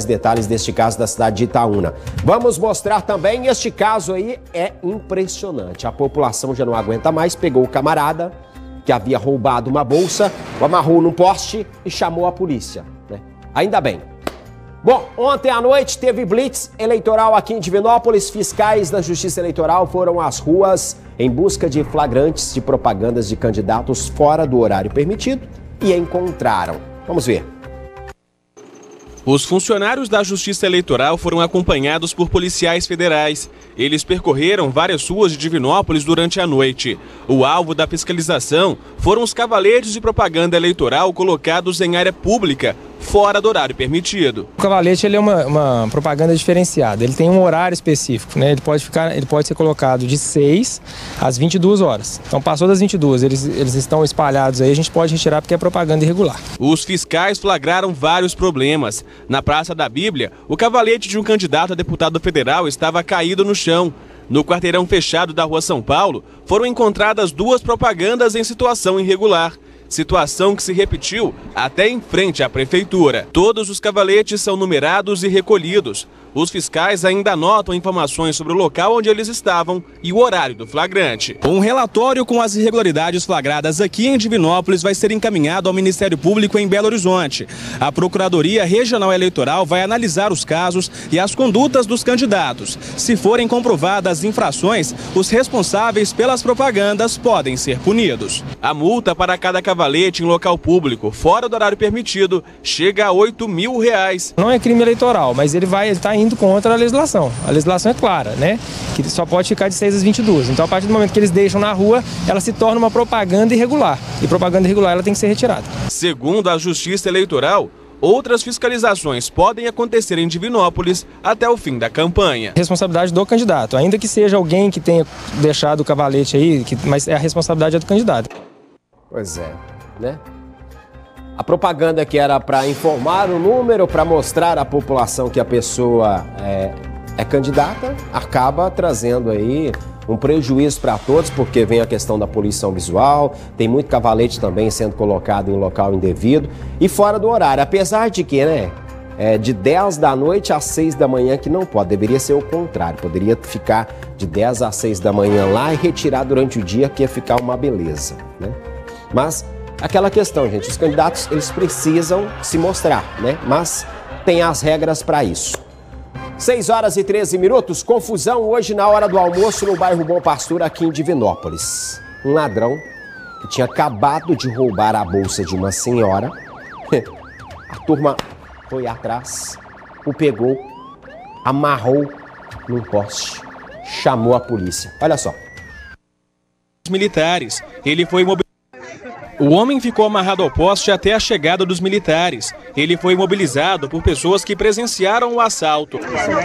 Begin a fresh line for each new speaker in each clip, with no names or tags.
detalhes deste caso da cidade de Itaúna. Vamos mostrar também, este caso aí é impressionante. A população já não aguenta mais, pegou o camarada que havia roubado uma bolsa, o amarrou num poste e chamou a polícia, né? Ainda bem. Bom, ontem à noite teve blitz eleitoral aqui em Divinópolis. Fiscais da Justiça Eleitoral foram às ruas em busca de flagrantes de propagandas de candidatos fora do horário permitido e encontraram. Vamos ver.
Os funcionários da Justiça Eleitoral foram acompanhados por policiais federais. Eles percorreram várias ruas de Divinópolis durante a noite. O alvo da fiscalização foram os cavaletes de propaganda eleitoral colocados em área pública, fora do horário permitido.
O cavalete ele é uma propaganda diferenciada, ele tem um horário específico, né? Ele pode ser colocado de 6 às 22 horas. Então passou das 22, eles estão espalhados aí, a gente pode retirar porque é propaganda irregular.
Os fiscais flagraram vários problemas. Na Praça da Bíblia, o cavalete de um candidato a deputado federal estava caído no chão. No quarteirão fechado da Rua São Paulo, foram encontradas 2 propagandas em situação irregular. Situação que se repetiu até em frente à prefeitura. Todos os cavaletes são numerados e recolhidos. Os fiscais ainda anotam informações sobre o local onde eles estavam e o horário do flagrante. Um relatório com as irregularidades flagradas aqui em Divinópolis vai ser encaminhado ao Ministério Público em Belo Horizonte. A Procuradoria Regional Eleitoral vai analisar os casos e as condutas dos candidatos. Se forem comprovadas infrações, os responsáveis pelas propagandas podem ser punidos. A multa para cada cavalete em local público, fora do horário permitido, chega a R$8 mil.
Não é crime eleitoral, mas ele está indo contra a legislação. A legislação é clara, né? Que só pode ficar de 6 às 22. Então, a partir do momento que eles deixam na rua, ela se torna uma propaganda irregular. E propaganda irregular ela tem que ser retirada.
Segundo a Justiça Eleitoral, outras fiscalizações podem acontecer em Divinópolis até o fim da campanha.
Responsabilidade do candidato, ainda que seja alguém que tenha deixado o cavalete aí, mas a responsabilidade é do candidato.
Pois é, né? A propaganda que era para informar o número, para mostrar à população que a pessoa é candidata, acaba trazendo aí um prejuízo para todos, porque vem a questão da poluição visual, tem muito cavalete também sendo colocado em local indevido e fora do horário, apesar de que, né, de 10 da noite às 6 da manhã que não pode, deveria ser o contrário, poderia ficar de 10 às 6 da manhã lá e retirar durante o dia, que ia ficar uma beleza, né? Mas aquela questão, gente, os candidatos, eles precisam se mostrar, né? Mas tem as regras para isso. 6 horas e 13 minutos, confusão hoje na hora do almoço no bairro Bom Pastor, aqui em Divinópolis. Um ladrão que tinha acabado de roubar a bolsa de uma senhora. A turma foi atrás, o pegou, amarrou num poste, chamou a polícia. Olha só.
Os militares, ele foi imobilizado. O homem ficou amarrado ao poste até a chegada dos militares. Ele foi imobilizado por pessoas que presenciaram o assalto.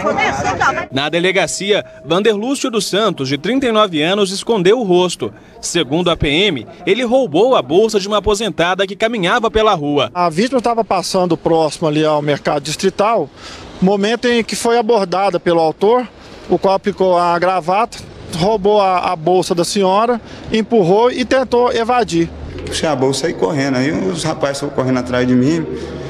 Na delegacia, Vanderlúcio dos Santos, de 39 anos, escondeu o rosto. Segundo a PM, ele roubou a bolsa de uma aposentada que caminhava pela rua.
A vítima estava passando próximo ali ao mercado distrital, momento em que foi abordada pelo autor, o qual aplicou a gravata, roubou a bolsa da senhora, empurrou e tentou evadir.
Puxei a bolsa e saí correndo, aí os rapazes foram correndo atrás de mim.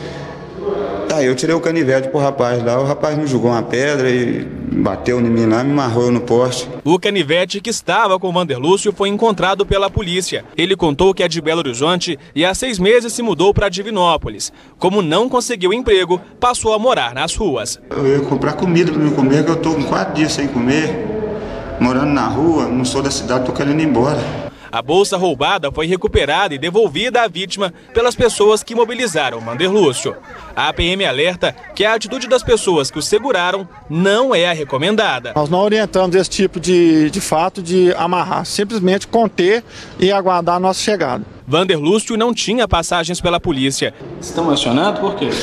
Aí eu tirei o canivete pro rapaz lá, o rapaz me jogou uma pedra e bateu em mim lá, me amarrou no poste.
O canivete que estava com o Vanderlúcio foi encontrado pela polícia. Ele contou que é de Belo Horizonte e há 6 meses se mudou para Divinópolis. Como não conseguiu emprego, passou a morar nas ruas.
Eu ia comprar comida para me comer, que eu tô com 4 dias sem comer, morando na rua, não sou da cidade, tô querendo ir embora.
A bolsa roubada foi recuperada e devolvida à vítima pelas pessoas que mobilizaram o Vanderlúcio. A PM alerta que a atitude das pessoas que o seguraram não é a recomendada.
Nós não orientamos esse tipo de fato de amarrar, simplesmente conter e aguardar a nossa chegada.
Vanderlúcio não tinha passagens pela polícia.
Você está emocionado? Por quê?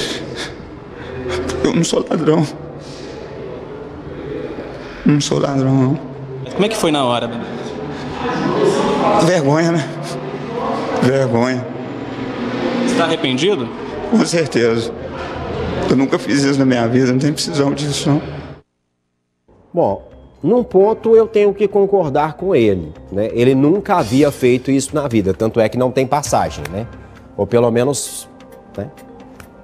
Eu não sou ladrão. Não sou ladrão, não.
Como é que foi na hora, Vanderlúcio?
Vergonha, né? Vergonha.
Você está arrependido?
Com certeza. Eu nunca fiz isso na minha vida, não tenho precisão disso, não.
Bom, num ponto eu tenho que concordar com ele, né? Ele nunca havia feito isso na vida, tanto é que não tem passagem, né? Ou pelo menos, né?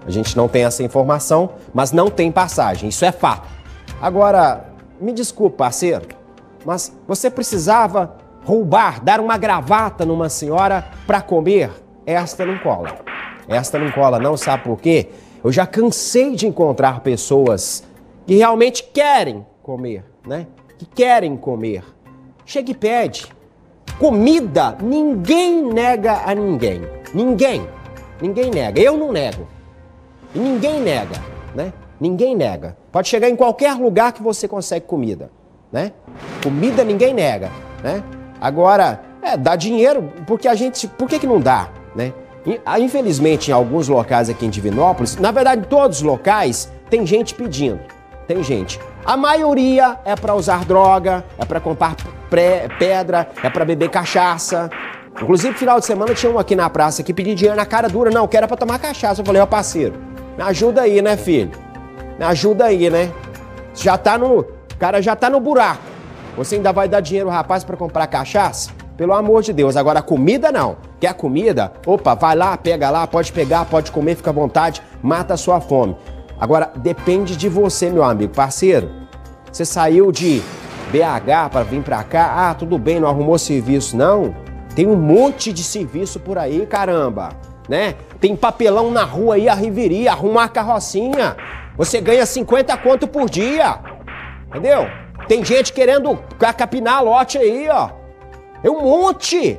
A gente não tem essa informação, mas não tem passagem, isso é fato. Agora, me desculpe, parceiro, mas você precisava roubar, dar uma gravata numa senhora para comer? Esta não cola. Esta não cola, não, sabe por quê? Eu já cansei de encontrar pessoas que realmente querem comer, né? Que querem comer. Chega e pede. Comida, ninguém nega a ninguém. Ninguém. Ninguém nega. Eu não nego. E ninguém nega, né? Ninguém nega. Pode chegar em qualquer lugar que você consegue comida, né? Comida ninguém nega, né? Agora, dá dinheiro, porque a gente... Por que não dá, né? Infelizmente, em alguns locais aqui em Divinópolis, na verdade, em todos os locais, tem gente pedindo. Tem gente. A maioria é para usar droga, é para comprar pedra, é para beber cachaça. Inclusive, final de semana tinha um aqui na praça que pediu dinheiro na cara dura. Não, que era para tomar cachaça. Eu falei, ó, parceiro, me ajuda aí, né, filho? Me ajuda aí, né? Já tá no... O cara já tá no buraco. Você ainda vai dar dinheiro ao rapaz para comprar cachaça? Pelo amor de Deus. Agora, comida não. Quer comida? Opa, vai lá, pega lá, pode pegar, pode comer, fica à vontade, mata a sua fome. Agora, depende de você, meu amigo, parceiro. Você saiu de BH para vir para cá, ah, tudo bem, não arrumou serviço, não? Tem um monte de serviço por aí, caramba, né? Tem papelão na rua aí, a riveria, arruma uma carrocinha. Você ganha 50 conto por dia, entendeu? Tem gente querendo capinar lote aí, ó. Tem um monte,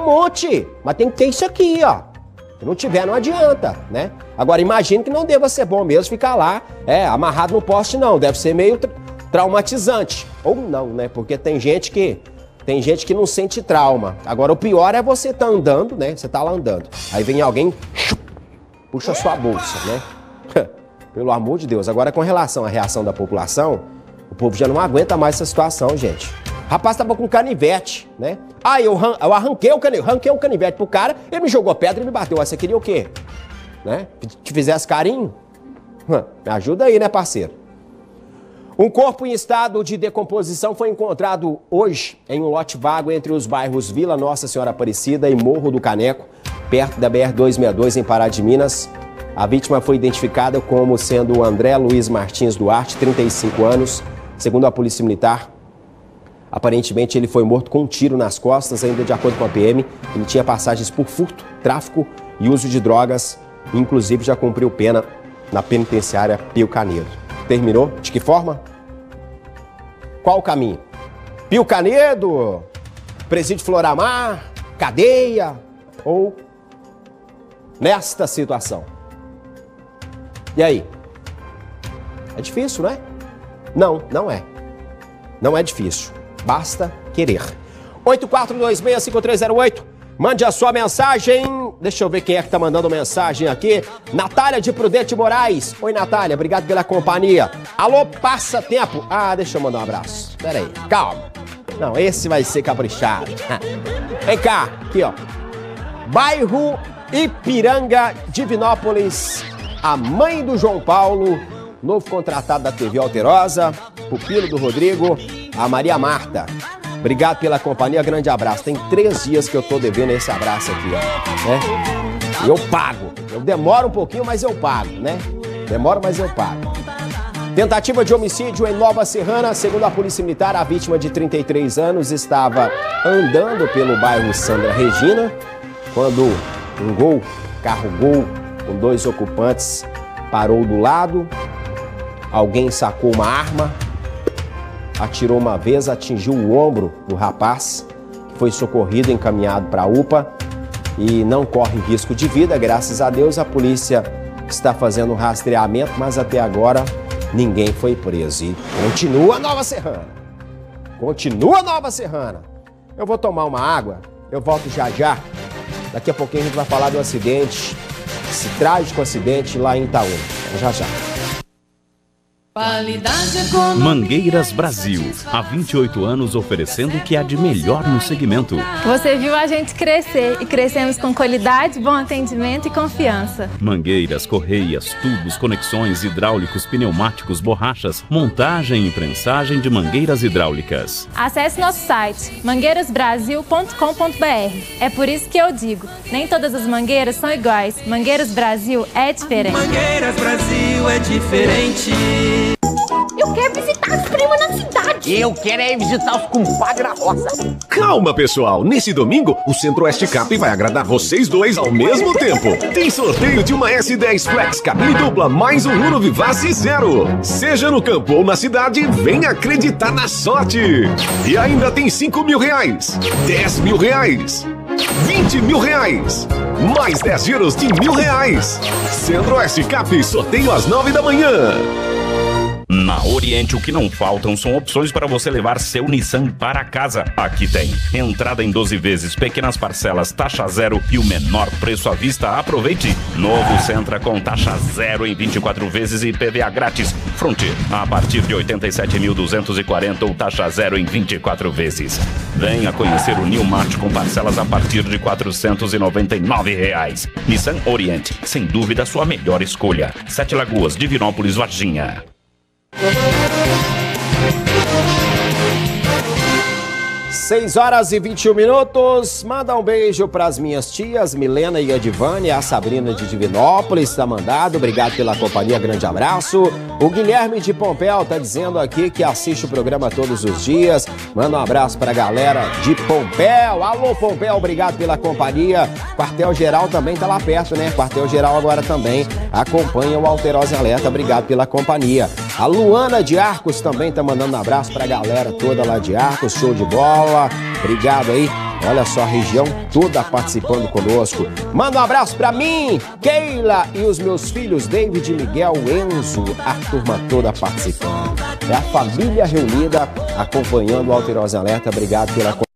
mas tem que ter isso aqui, ó. Se não tiver, não adianta, né? Agora, imagine que não deva ser bom mesmo ficar lá, amarrado no poste, não. Deve ser meio traumatizante. Ou não, né? Porque tem gente que não sente trauma. Agora, o pior é você tá andando, né? Você tá lá andando. Aí vem alguém, puxa sua bolsa, né? Pelo amor de Deus. Agora, com relação à reação da população, o povo já não aguenta mais essa situação, gente. O rapaz tava com canivete, né? Ah, eu arranquei o canivete pro cara, ele me jogou pedra e me bateu. Você queria o quê? Né? Te fizesse carinho? Me ajuda aí, né, parceiro? Um corpo em estado de decomposição foi encontrado hoje em um lote vago entre os bairros Vila Nossa Senhora Aparecida e Morro do Caneco, perto da BR-262 em Pará de Minas. A vítima foi identificada como sendo o André Luiz Martins Duarte, 35 anos, segundo a Polícia Militar. Aparentemente, ele foi morto com um tiro nas costas, ainda de acordo com a PM. Ele tinha passagens por furto, tráfico e uso de drogas. Inclusive, já cumpriu pena na penitenciária Pio Canedo. Terminou? De que forma? Qual o caminho? Pio Canedo? Presídio Floramar? Cadeia? Ou nesta situação? E aí? É difícil, não é? Não, não é. Não é difícil. Basta querer. 84265308. Mande a sua mensagem. Deixa eu ver quem é que tá mandando mensagem aqui. Natália de Prudente Moraes. Oi, Natália. Obrigado pela companhia. Alô, Passatempo. Ah, deixa eu mandar um abraço. Pera aí. Calma. Não, esse vai ser caprichado. Vem cá. Aqui, ó. Bairro Ipiranga, Divinópolis. A mãe do João Paulo. Novo contratado da TV Alterosa. Pupilo do Rodrigo. A Maria Marta. Obrigado pela companhia, grande abraço. Tem 3 dias que eu tô devendo esse abraço aqui, ó, né? E eu pago. Eu demoro um pouquinho, mas eu pago, né? Demoro, mas eu pago. Tentativa de homicídio em Nova Serrana. Segundo a Polícia Militar, a vítima de 33 anos estava andando pelo bairro Sandra Regina quando um carro Gol com 2 ocupantes parou do lado. Alguém sacou uma arma, atirou uma vez, atingiu o ombro do rapaz, que foi socorrido e encaminhado para a UPA e não corre risco de vida. Graças a Deus, a polícia está fazendo um rastreamento, mas até agora ninguém foi preso. E continua Nova Serrana. Continua Nova Serrana. Eu vou tomar uma água, eu volto já já. Daqui a pouquinho a gente vai falar do acidente, esse trágico acidente lá em Itaúna. Já já.
Qualidade econômica.
Mangueiras Brasil, há 28 anos oferecendo o que há de melhor no segmento.
Você viu a gente crescer e crescemos com qualidade, bom atendimento e confiança.
Mangueiras, correias, tubos, conexões, hidráulicos, pneumáticos, borrachas, montagem e prensagem de mangueiras hidráulicas.
Acesse nosso site mangueirasbrasil.com.br. É por isso que eu digo, nem todas as mangueiras são iguais. Mangueiras Brasil é diferente.
Mangueiras Brasil é diferente.
Eu quero visitar os primos na cidade.
Eu quero ir visitar os compadres na roça.
Calma, pessoal. Nesse domingo, o Centro-Oeste Cap vai agradar vocês dois ao mesmo tempo. Tem sorteio de uma S10 Flex cabine dupla mais um Uno Vivace zero. Seja no campo ou na cidade, venha acreditar na sorte. E ainda tem 5 mil reais, 10 mil reais, 20 mil reais, mais 10 giros de R$1.000. Centro-Oeste Cap, sorteio às 9 da manhã.
Na Oriente, o que não faltam são opções para você levar seu Nissan para casa. Aqui tem entrada em 12 vezes, pequenas parcelas, taxa zero e o menor preço à vista. Aproveite! Novo Sentra com taxa zero em 24 vezes e PVA grátis. Frontier a partir de 87.240 ou taxa zero em 24 vezes. Venha conhecer o New Mart com parcelas a partir de R$499. Nissan Oriente, sem dúvida sua melhor escolha. 7 Lagoas, Divinópolis, Varginha.
6h21. Manda um beijo para as minhas tias, Milena e Edivane, a Sabrina de Divinópolis, tá mandado. Obrigado pela companhia, grande abraço. O Guilherme de Pompéu tá dizendo aqui que assiste o programa todos os dias. Manda um abraço para a galera de Pompéu. Alô, Pompéu, obrigado pela companhia. Quartel-Geral também tá lá perto, né? Quartel-Geral agora também acompanha o Alterosa Alerta. Obrigado pela companhia. A Luana de Arcos também tá mandando um abraço para a galera toda lá de Arcos. Show de bola. Obrigado aí. Olha só, a região toda participando conosco. Manda um abraço pra mim, Keila e os meus filhos, David, Miguel, Enzo, a turma toda participando. É a família reunida acompanhando o Alterosa Alerta. Obrigado pela